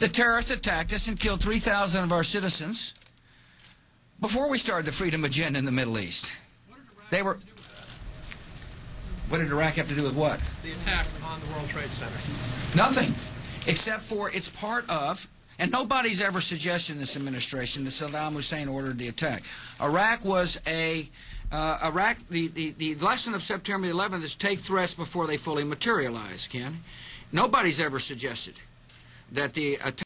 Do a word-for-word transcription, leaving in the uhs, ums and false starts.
The terrorists attacked us and killed three thousand of our citizens before we started the freedom agenda in the Middle East. They were. What did Iraq have to do with what? The attack on the World Trade Center. Nothing, except for it's part of, and nobody's ever suggested in this administration that Saddam Hussein ordered the attack. Iraq was a, uh, Iraq, the, the, the lesson of September eleventh is take threats before they fully materialize, Ken. Nobody's ever suggested that the attack